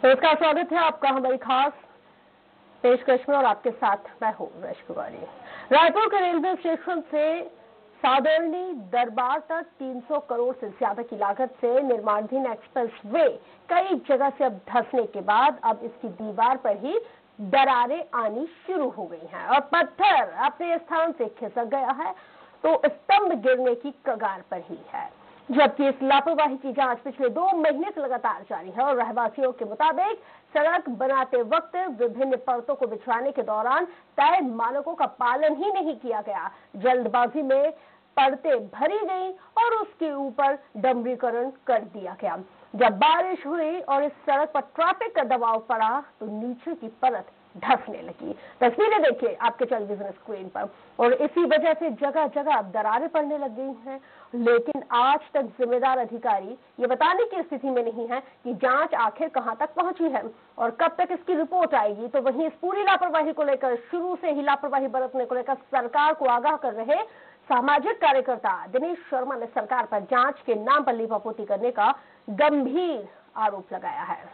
नमस्कार, स्वागत है आपका हमारी खास पेशकश में और आपके साथ मैं हूँ रश कुमारी। रायपुर के रेलवे स्टेशन से सादरनी दरबार तक 300 करोड़ से ज्यादा की लागत से निर्माणाधीन एक्सप्रेस वे कई जगह से अब धंसने के बाद अब इसकी दीवार पर ही दरारें आनी शुरू हो गई हैं और पत्थर अपने स्थान से खिसक गया है तो स्तंभ गिरने की कगार पर ही है। जबकि इस लापरवाही की जांच पिछले 2 महीने से लगातार जारी है और रहवासियों के मुताबिक सड़क बनाते वक्त विभिन्न परतों को बिछाने के दौरान तय मानकों का पालन ही नहीं किया गया। जल्दबाजी में परतें भरी गई और उसके ऊपर डंबरीकरण कर दिया गया। जब बारिश हुई और इस सड़क पर ट्रैफिक का दबाव पड़ा तो नीचे की परत धंसने लगी। तस्वीरें देखिए आपके टेलीविजन स्क्रीन पर और इसी वजह से जगह जगह अब दरारें पड़ने लग गई हैं। लेकिन आज तक जिम्मेदार अधिकारी ये बताने की स्थिति में नहीं है कि जांच आखिर कहां तक पहुंची है और कब तक इसकी रिपोर्ट आएगी। तो वहीं इस पूरी लापरवाही को लेकर शुरू से ही लापरवाही बरतने को लेकर सरकार को आगाह कर रहे सामाजिक कार्यकर्ता दिनेश शर्मा ने सरकार पर जांच के नाम पर लीपापोती करने का गंभीर आरोप लगाया है।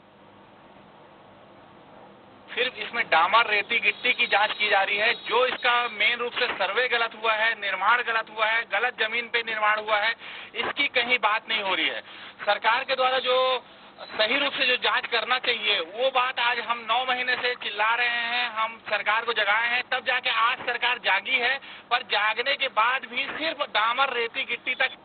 सिर्फ इसमें डामर रेती गिट्टी की जांच की जा रही है। जो इसका मेन रूप से सर्वे गलत हुआ है, निर्माण गलत हुआ है, गलत जमीन पे निर्माण हुआ है, इसकी कहीं बात नहीं हो रही है। सरकार के द्वारा जो सही रूप से जो जांच करना चाहिए वो बात आज हम 9 महीने से चिल्ला रहे हैं, हम सरकार को जगाए हैं, तब जाके आज सरकार जागी है। पर जागने के बाद भी सिर्फ डामर रेती गिट्टी तक।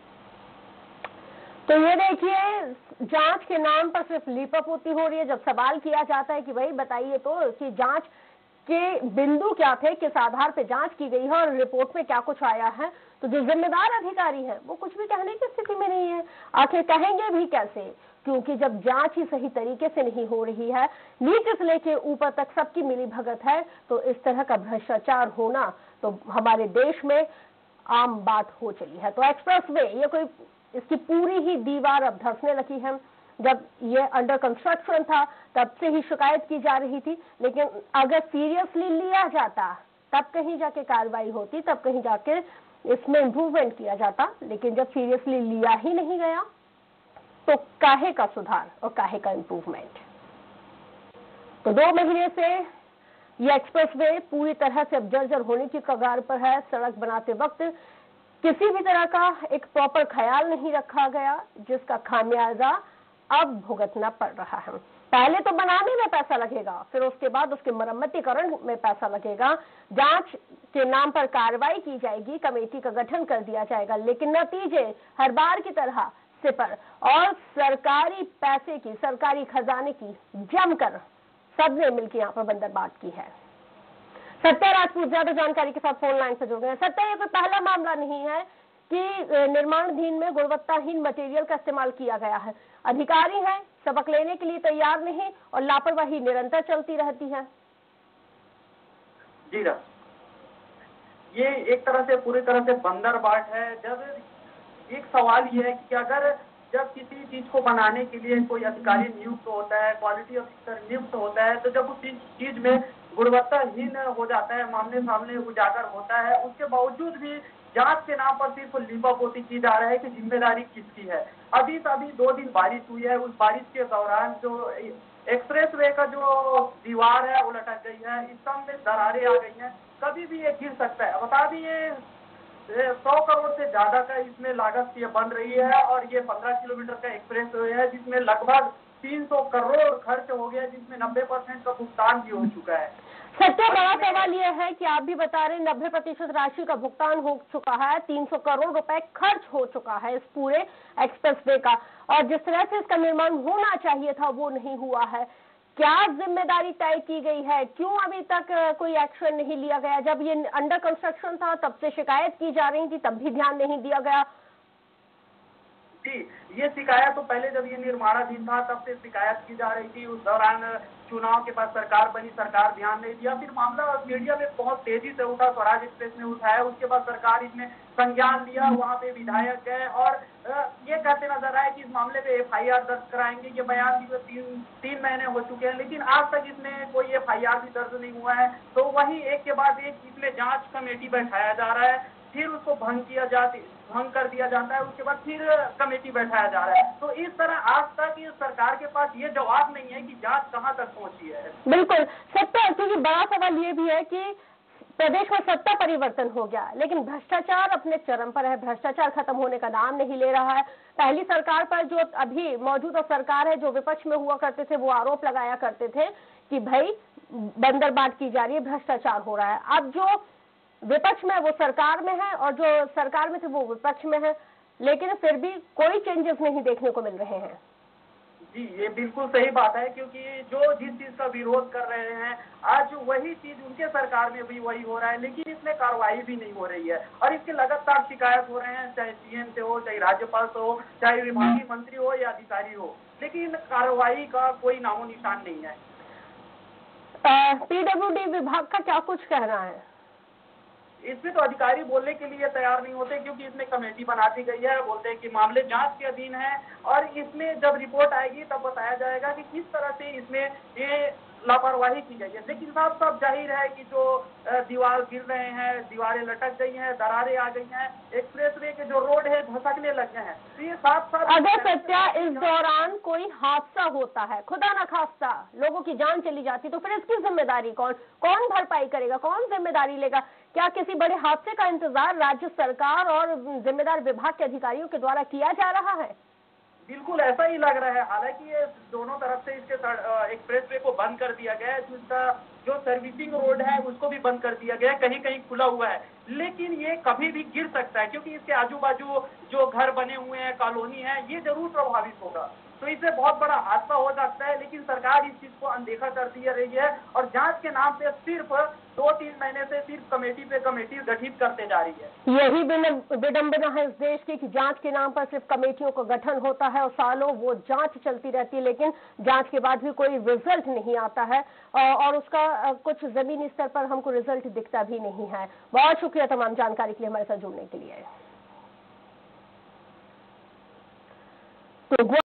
तो ये देखिए जांच के नाम पर सिर्फ लीपापोती हो रही है। जब सवाल किया जाता है कि भाई बताइए तो कि जांच के बिंदु क्या थे, किस आधार पे जांच की गई है और रिपोर्ट में क्या कुछ आया है, तो जो जिम्मेदार अधिकारी हैं वो कुछ भी कहने की स्थिति में नहीं है। आखिर कहेंगे भी कैसे, क्योंकि जब जांच ही सही तरीके से नहीं हो रही है, नीचे से लेके ऊपर तक सबकी मिली भगत है, तो इस तरह का भ्रष्टाचार होना तो हमारे देश में आम बात हो चली है। तो एक्सप्रेस वे ये कोई इसकी पूरी ही दीवार अब धंसने लगी है। जब ये अंडर कंस्ट्रक्शन था तब से ही शिकायत की जा रही थी, लेकिन अगर सीरियसली लिया जाता तब कहीं जाके कार्रवाई होती, तब कहीं जाके इसमें इम्प्रूवमेंट किया जाता। लेकिन जब सीरियसली लिया ही नहीं गया तो काहे का सुधार और काहे का इम्प्रूवमेंट। तो 2 महीने से ये एक्सप्रेसवे पूरी तरह से अब जर्जर होने की कगार पर है। सड़क बनाते वक्त किसी भी तरह का एक प्रॉपर ख्याल नहीं रखा गया, जिसका खामियाजा अब भुगतना पड़ रहा है। पहले तो बनाने में पैसा लगेगा, फिर उसके बाद उसके मरम्मतीकरण में पैसा लगेगा, जांच के नाम पर कार्रवाई की जाएगी, कमेटी का गठन कर दिया जाएगा, लेकिन नतीजे हर बार की तरह सिपर और सरकारी पैसे की, सरकारी खजाने की जमकर सबने मिलकर यहाँ पर बंदरबाट की है। सत्या राजपूत ज्यादा जानकारी के साथ फोन लाइन से जुड़ गए हैं। सत्या, ये कोई पहला मामला नहीं है कि निर्माणाधीन में गुणवत्ताहीन मटेरियल का इस्तेमाल किया गया है। अधिकारी हैं, सबक लेने के लिए तैयार नहीं और लापरवाही निरंतर चलती रहती है। जी हाँ, ये एक तरह से पूरी तरह से बंदरबाट है। जब एक सवाल ये है कि अगर जब किसी चीज को बनाने के लिए कोई अधिकारी नियुक्त होता है, क्वालिटी ऑफिसर नियुक्त होता है, तो जब उस चीज में गुणवत्ताहीन हो जाता है, मामले सामने उजागर होता है, उसके बावजूद भी जांच के नाम पर सिर्फ लीपापोती की जा रहा है कि जिम्मेदारी किसकी है। अभी 2 दिन बारिश हुई है, उस बारिश के दौरान जो एक्सप्रेस वे का जो दीवार है वो लटक गई है, स्तंभ में दरारें आ गई हैं, कभी भी ये गिर सकता है। बता दी ये 100 करोड़ से ज्यादा का इसमें लागत ये बन रही है और ये 15 किलोमीटर का एक्सप्रेस वे है जिसमें लगभग 300 करोड़ खर्च हो गया, जिसमें 90% का भुगतान भी हो चुका है। सत्य, बड़ा सवाल यह है कि आप भी बता रहे 90% राशि का भुगतान हो चुका है, 300 करोड़ रुपए खर्च हो चुका है इस पूरे एक्सप्रेसवे का, और जिस तरह से इसका निर्माण होना चाहिए था वो नहीं हुआ है। क्या जिम्मेदारी तय की गई है? क्यों अभी तक कोई एक्शन नहीं लिया गया? जब ये अंडर कंस्ट्रक्शन था तब से शिकायत की जा रही थी, तब भी ध्यान नहीं दिया गया। जी, ये शिकायत तो पहले जब ये निर्माणाधीन था तब से शिकायत की जा रही थी। उस दौरान चुनाव के बाद सरकार बनी, सरकार ध्यान नहीं दिया, फिर मामला मीडिया में बहुत तेजी से उठा, स्वराज एक्सप्रेस ने उठाया, उसके बाद सरकार इसमें संज्ञान लिया, वहाँ पे विधायक गए और ये कहते नजर आए कि इस मामले पे FIR दर्ज कराएंगे। ये बयान दिए 3 महीने हो चुके हैं, लेकिन आज तक इसमें कोई FIR भी दर्ज नहीं हुआ है। तो वही एक के बाद एक इसमें जांच कमेटी बैठाया जा रहा है। फिर उसको भंग कर दिया जाता है, उसके बाद फिर कमेटी बैठाया जा रहा है। तो इस तरह आज तक इस सरकार के पास ये जवाब नहीं है कि जांच कहां तक पहुंची है। बिल्कुल सत्ता, क्योंकि बड़ा सवाल ये भी है कि प्रदेश में सत्ता परिवर्तन हो गया लेकिन भ्रष्टाचार अपने चरम पर है। भ्रष्टाचार खत्म होने का नाम नहीं ले रहा है। पहली सरकार पर जो अभी मौजूदा सरकार है, जो विपक्ष में हुआ करते थे, वो आरोप लगाया करते थे कि भाई बंदरबाट की जा रही है, भ्रष्टाचार हो रहा है। अब जो विपक्ष में है वो सरकार में है और जो सरकार में थे वो विपक्ष में है, लेकिन फिर भी कोई चेंजेस नहीं देखने को मिल रहे हैं। जी, ये बिल्कुल सही बात है, क्योंकि जो जिस चीज का विरोध कर रहे हैं आज वही चीज उनके सरकार में भी वही हो रहा है, लेकिन इसमें कार्रवाई भी नहीं हो रही है। और इसके लगातार शिकायत हो रहे हैं, चाहे सीएम से हो, चाहे राज्यपाल से हो, चाहे विभागीय मंत्री हो या अधिकारी हो, लेकिन कार्रवाई का कोई नामो निशान नहीं है। पीडब्ल्यूडी विभाग का क्या कुछ कहना है? इसमें तो अधिकारी बोलने के लिए तैयार नहीं होते, क्योंकि इसमें कमेटी बना दी गई है। बोलते हैं कि मामले जांच के अधीन है और इसमें जब रिपोर्ट आएगी तब बताया जाएगा कि किस तरह से इसमें ये लापरवाही की गई है। लेकिन साफ साफ जाहिर है कि जो दीवार गिर रहे हैं, दीवारें लटक गई हैं, दरारें आ गई हैं, एक्सप्रेसवे के जो रोड है धसकने लग गए हैं। तो ये साफ साफ अगर सत्या इस दौरान कोई हादसा होता है, खुदा न खास्ता लोगों की जान चली जाती, तो फिर इसकी जिम्मेदारी कौन भरपाई करेगा, कौन जिम्मेदारी लेगा? क्या किसी बड़े हादसे का इंतजार राज्य सरकार और जिम्मेदार विभाग के अधिकारियों के द्वारा किया जा रहा है? बिल्कुल ऐसा ही लग रहा है। हालांकि ये दोनों तरफ से इसके एक्सप्रेसवे को बंद कर दिया गया है, जिसका जो सर्विसिंग रोड है उसको भी बंद कर दिया गया है, कहीं कहीं खुला हुआ है, लेकिन ये कभी भी गिर सकता है, क्योंकि इसके आजू बाजू जो घर बने हुए हैं, कॉलोनी है, ये जरूर प्रभावित होगा। तो इससे बहुत बड़ा हादसा हो सकता है, लेकिन सरकार इस चीज को अनदेखा कर दी रही है और जांच के नाम पे सिर्फ 2-3 महीने से सिर्फ कमेटी पे कमेटी गठित करते जा रही है। यही विडंबना है इस देश की कि जांच के नाम पर सिर्फ कमेटियों का गठन होता है और सालों वो जांच चलती रहती है, लेकिन जांच के बाद भी कोई रिजल्ट नहीं आता है और उसका कुछ जमीनी स्तर पर हमको रिजल्ट दिखता भी नहीं है। बहुत शुक्रिया तमाम जानकारी के लिए हमारे साथ जुड़ने के लिए। तो